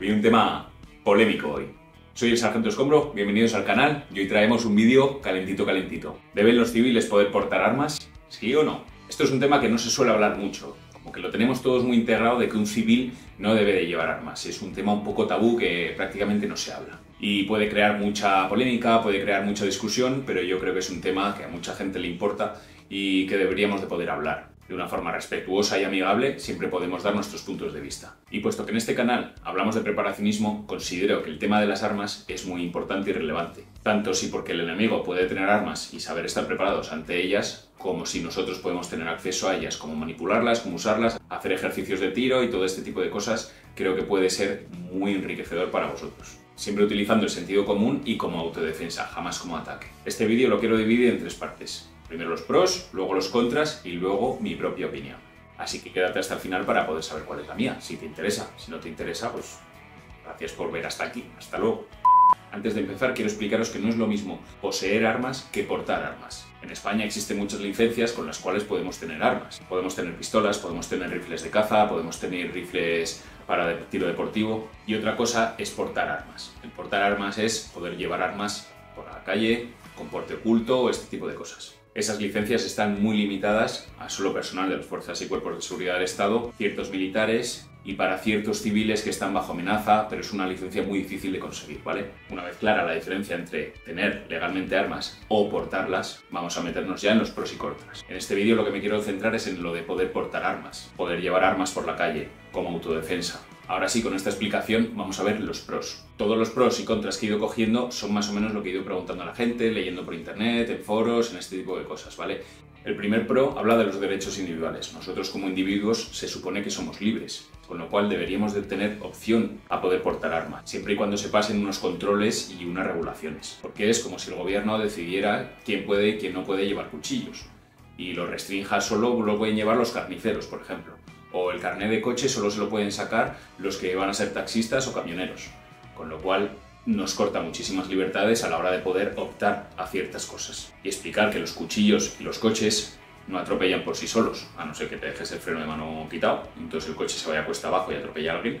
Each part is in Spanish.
Viene un tema polémico hoy. Soy el Sargento Escombro, bienvenidos al canal y hoy traemos un vídeo calentito calentito. ¿Deben los civiles poder portar armas? ¿Sí o no? Esto es un tema que no se suele hablar mucho, como que lo tenemos todos muy integrado de que un civil no debe de llevar armas. Es un tema un poco tabú que prácticamente no se habla. Y puede crear mucha polémica, puede crear mucha discusión, pero yo creo que es un tema que a mucha gente le importa y que deberíamos de poder hablar. De una forma respetuosa y amigable, siempre podemos dar nuestros puntos de vista. Y puesto que en este canal hablamos de preparacionismo, considero que el tema de las armas es muy importante y relevante. Tanto si porque el enemigo puede tener armas y saber estar preparados ante ellas, como si nosotros podemos tener acceso a ellas, como manipularlas, como usarlas, hacer ejercicios de tiro y todo este tipo de cosas, creo que puede ser muy enriquecedor para vosotros. Siempre utilizando el sentido común y como autodefensa, jamás como ataque. Este vídeo lo quiero dividir en tres partes. Primero los pros, luego los contras y luego mi propia opinión. Así que quédate hasta el final para poder saber cuál es la mía, si te interesa. Si no te interesa, pues gracias por ver hasta aquí. Hasta luego. Antes de empezar, quiero explicaros que no es lo mismo poseer armas que portar armas. En España existen muchas licencias con las cuales podemos tener armas. Podemos tener pistolas, podemos tener rifles de caza, podemos tener rifles para tiro deportivo. Y otra cosa es portar armas. El portar armas es poder llevar armas por la calle, con porte oculto o este tipo de cosas. Esas licencias están muy limitadas a solo personal de las fuerzas y cuerpos de seguridad del Estado, ciertos militares y para ciertos civiles que están bajo amenaza, pero es una licencia muy difícil de conseguir, ¿vale? Una vez clara la diferencia entre tener legalmente armas o portarlas, vamos a meternos ya en los pros y contras. En este vídeo lo que me quiero centrar es en lo de poder portar armas, poder llevar armas por la calle, como autodefensa. Ahora sí, con esta explicación vamos a ver los pros. Todos los pros y contras que he ido cogiendo son más o menos lo que he ido preguntando a la gente, leyendo por internet, en foros, en este tipo de cosas, ¿vale? El primer pro habla de los derechos individuales. Nosotros como individuos se supone que somos libres, con lo cual deberíamos de tener opción a poder portar armas, siempre y cuando se pasen unos controles y unas regulaciones. Porque es como si el gobierno decidiera quién puede y quién no puede llevar cuchillos, y lo restrinja solo lo pueden llevar los carniceros, por ejemplo. O el carnet de coche solo se lo pueden sacar los que van a ser taxistas o camioneros, con lo cual nos corta muchísimas libertades a la hora de poder optar a ciertas cosas. Y explicar que los cuchillos y los coches no atropellan por sí solos, a no ser que te dejes el freno de mano quitado, entonces el coche se vaya cuesta abajo y atropella a alguien.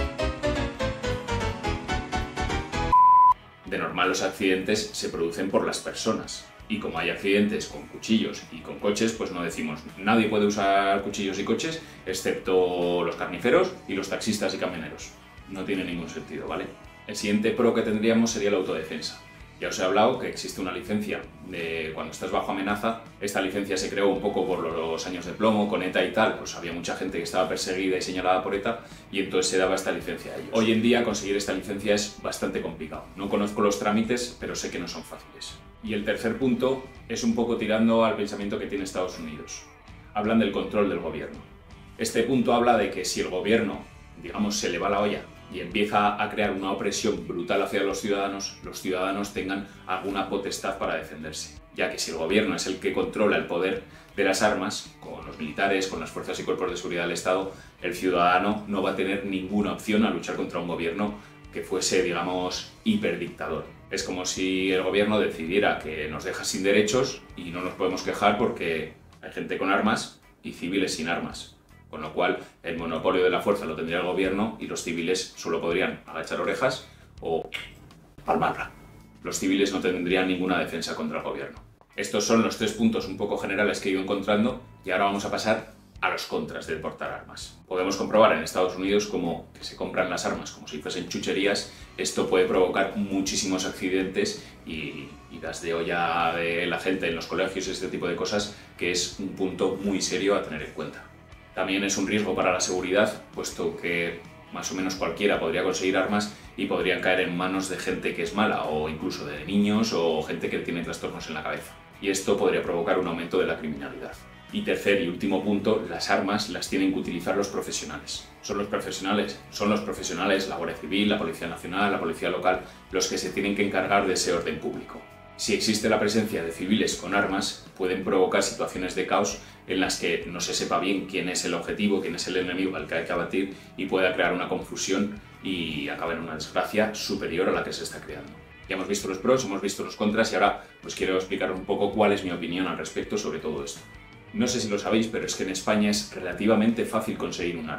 De normal los accidentes se producen por las personas. Y como hay accidentes con cuchillos y con coches, pues no decimos nadie puede usar cuchillos y coches excepto los carniceros y los taxistas y camioneros. No tiene ningún sentido, ¿vale? El siguiente pro que tendríamos sería la autodefensa. Ya os he hablado que existe una licencia de cuando estás bajo amenaza. Esta licencia se creó un poco por los años de plomo, con ETA y tal, pues había mucha gente que estaba perseguida y señalada por ETA y entonces se daba esta licencia a ellos. Hoy en día conseguir esta licencia es bastante complicado. No conozco los trámites, pero sé que no son fáciles. Y el tercer punto es un poco tirando al pensamiento que tiene Estados Unidos. Hablan del control del gobierno. Este punto habla de que si el gobierno, digamos, se le va la olla y empieza a crear una opresión brutal hacia los ciudadanos tengan alguna potestad para defenderse. Ya que si el gobierno es el que controla el poder de las armas, con los militares, con las fuerzas y cuerpos de seguridad del Estado, el ciudadano no va a tener ninguna opción a luchar contra un gobierno que fuese, digamos, hiperdictador. Es como si el gobierno decidiera que nos deja sin derechos y no nos podemos quejar porque hay gente con armas y civiles sin armas. Con lo cual, el monopolio de la fuerza lo tendría el gobierno y los civiles solo podrían agachar orejas o palmarla. Los civiles no tendrían ninguna defensa contra el gobierno. Estos son los tres puntos un poco generales que he ido encontrando y ahora vamos a pasar a los contras de portar armas. Podemos comprobar en Estados Unidos como que se compran las armas como si fuesen chucherías. Esto puede provocar muchísimos accidentes y das de olla de la gente en los colegios y este tipo de cosas, que es un punto muy serio a tener en cuenta. También es un riesgo para la seguridad, puesto que más o menos cualquiera podría conseguir armas y podrían caer en manos de gente que es mala, o incluso de niños o gente que tiene trastornos en la cabeza. Y esto podría provocar un aumento de la criminalidad. Y tercer y último punto, las armas las tienen que utilizar los profesionales. Son los profesionales, la Guardia Civil, la Policía Nacional, la Policía Local, los que se tienen que encargar de ese orden público. Si existe la presencia de civiles con armas, pueden provocar situaciones de caos en las que no se sepa bien quién es el objetivo, quién es el enemigo al que hay que abatir y pueda crear una confusión y acabar en una desgracia superior a la que se está creando. Ya hemos visto los pros, hemos visto los contras y ahora pues quiero explicar un poco cuál es mi opinión al respecto sobre todo esto. No sé si lo sabéis, pero es que en España es relativamente fácil conseguir un arma.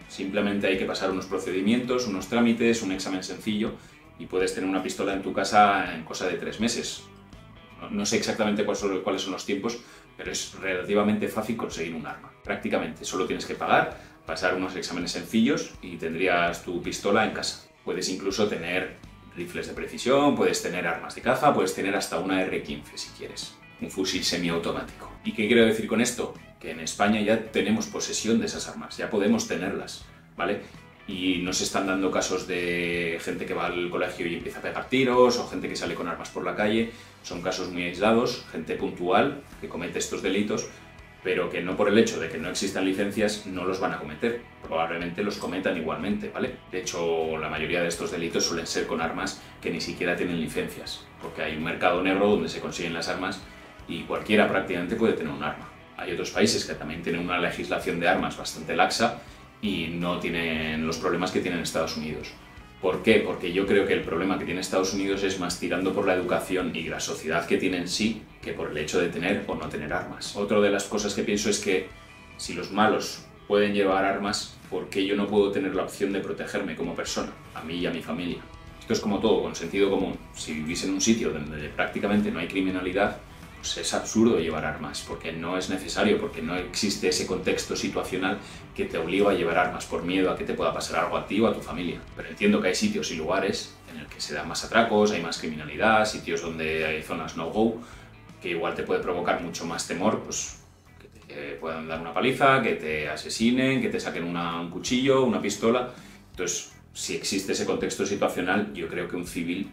Simplemente hay que pasar unos procedimientos, unos trámites, un examen sencillo y puedes tener una pistola en tu casa en cosa de 3 meses. No sé exactamente cuáles son los tiempos, pero es relativamente fácil conseguir un arma. Prácticamente solo tienes que pagar, pasar unos exámenes sencillos y tendrías tu pistola en casa. Puedes incluso tener rifles de precisión, puedes tener armas de caza, puedes tener hasta una R15 si quieres, un fusil semiautomático. ¿Y qué quiero decir con esto? Que en España ya tenemos posesión de esas armas, ya podemos tenerlas, ¿vale? Y no se están dando casos de gente que va al colegio y empieza a pegar tiros o gente que sale con armas por la calle. Son casos muy aislados, gente puntual que comete estos delitos, pero que no por el hecho de que no existan licencias no los van a cometer. Probablemente los cometan igualmente, ¿vale? De hecho, la mayoría de estos delitos suelen ser con armas que ni siquiera tienen licencias, porque hay un mercado negro donde se consiguen las armas y cualquiera prácticamente puede tener un arma. Hay otros países que también tienen una legislación de armas bastante laxa y no tienen los problemas que tienen Estados Unidos. ¿Por qué? Porque yo creo que el problema que tiene Estados Unidos es más tirando por la educación y la sociedad que tiene en sí que por el hecho de tener o no tener armas. Otra de las cosas que pienso es que si los malos pueden llevar armas, ¿por qué yo no puedo tener la opción de protegerme como persona, a mí y a mi familia? Esto es como todo, con sentido común. Si vivís en un sitio donde prácticamente no hay criminalidad, pues es absurdo llevar armas, porque no es necesario, porque no existe ese contexto situacional que te obliga a llevar armas por miedo a que te pueda pasar algo a ti o a tu familia. Pero entiendo que hay sitios y lugares en el que se dan más atracos, hay más criminalidad, sitios donde hay zonas no-go, que igual te puede provocar mucho más temor, pues que te puedan dar una paliza, que te asesinen, que te saquen un cuchillo, una pistola. Entonces, si existe ese contexto situacional, yo creo que un civil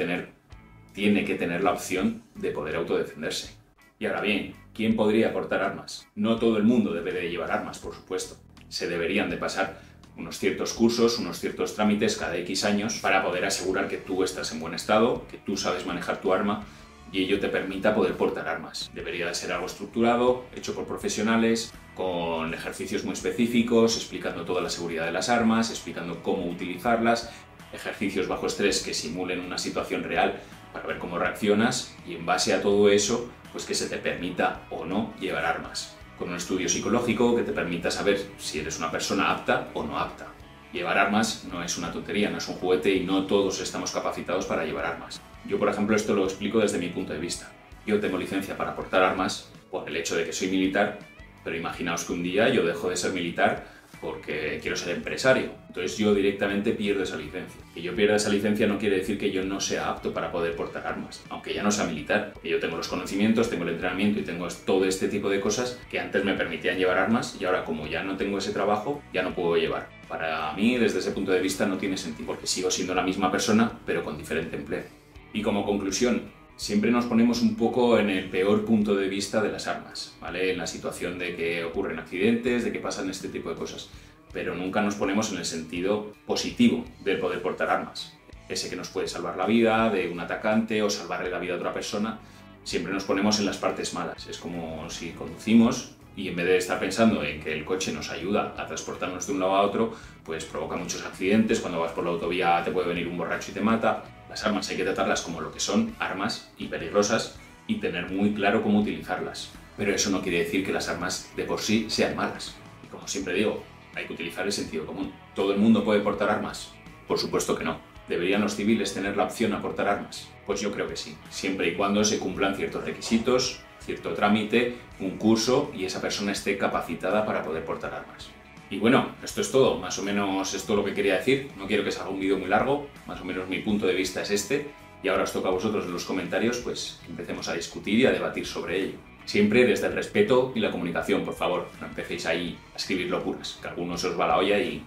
tiene que tener la opción de poder autodefenderse. Y ahora bien, ¿quién podría portar armas? No todo el mundo debe de llevar armas, por supuesto. Se deberían de pasar unos ciertos cursos, unos ciertos trámites cada X años para poder asegurar que tú estás en buen estado, que tú sabes manejar tu arma y ello te permita poder portar armas. Debería de ser algo estructurado, hecho por profesionales, con ejercicios muy específicos, explicando toda la seguridad de las armas, explicando cómo utilizarlas, ejercicios bajo estrés que simulen una situación real para ver cómo reaccionas y en base a todo eso, pues que se te permita o no llevar armas. Con un estudio psicológico que te permita saber si eres una persona apta o no apta. Llevar armas no es una tontería, no es un juguete y no todos estamos capacitados para llevar armas. Yo, por ejemplo, esto lo explico desde mi punto de vista. Yo tengo licencia para portar armas por el hecho de que soy militar, pero imaginaos que un día yo dejo de ser militar porque quiero ser empresario. Entonces yo directamente pierdo esa licencia. Que yo pierda esa licencia no quiere decir que yo no sea apto para poder portar armas, aunque ya no sea militar. Porque yo tengo los conocimientos, tengo el entrenamiento y tengo todo este tipo de cosas que antes me permitían llevar armas y ahora como ya no tengo ese trabajo, ya no puedo llevar. Para mí, desde ese punto de vista, no tiene sentido, porque sigo siendo la misma persona, pero con diferente empleo. Y como conclusión, siempre nos ponemos un poco en el peor punto de vista de las armas, ¿vale? En la situación de que ocurren accidentes, de que pasan este tipo de cosas, pero nunca nos ponemos en el sentido positivo del poder portar armas. Ese que nos puede salvar la vida de un atacante o salvarle la vida a otra persona, siempre nos ponemos en las partes malas. Es como si conducimos y en vez de estar pensando en que el coche nos ayuda a transportarnos de un lado a otro, pues provoca muchos accidentes. Cuando vas por la autovía te puede venir un borracho y te mata. Las armas hay que tratarlas como lo que son, armas y peligrosas, y tener muy claro cómo utilizarlas. Pero eso no quiere decir que las armas de por sí sean malas. Y como siempre digo, hay que utilizar el sentido común. ¿Todo el mundo puede portar armas? Por supuesto que no. ¿Deberían los civiles tener la opción a portar armas? Pues yo creo que sí, siempre y cuando se cumplan ciertos requisitos, cierto trámite, un curso y esa persona esté capacitada para poder portar armas. Y bueno, esto es todo, más o menos es todo lo que quería decir. No quiero que salga un vídeo muy largo, más o menos mi punto de vista es este. Y ahora os toca a vosotros en los comentarios, pues empecemos a discutir y a debatir sobre ello. Siempre desde el respeto y la comunicación, por favor. No empecéis ahí a escribir locuras, que a algunos se os va la olla y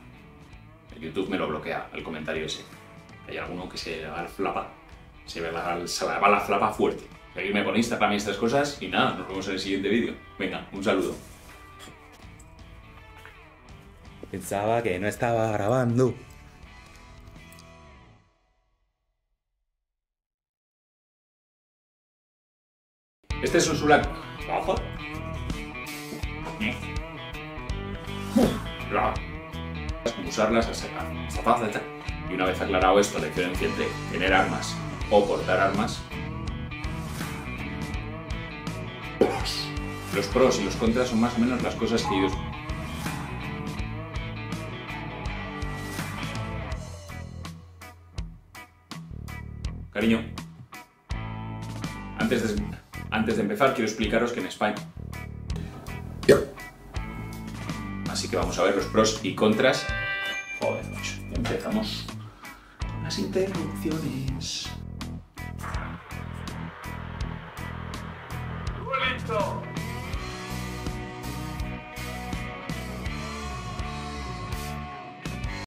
el YouTube me lo bloquea, el comentario ese. Hay alguno que se le va la flapa, se le va la flapa fuerte. Seguidme por Instagram y estas cosas y nada, nos vemos en el siguiente vídeo. Venga, un saludo. Pensaba que no estaba grabando. Este es un Sulak. Usarlas a secar. Y una vez aclarado esto, la diferencia entre tener armas o portar armas, los pros y los contras son más o menos las cosas que ellos Cariño, antes de empezar quiero explicaros que en España... Así que vamos a ver los pros y contras. Joder, macho, empezamos con las interrupciones. ¡Listo!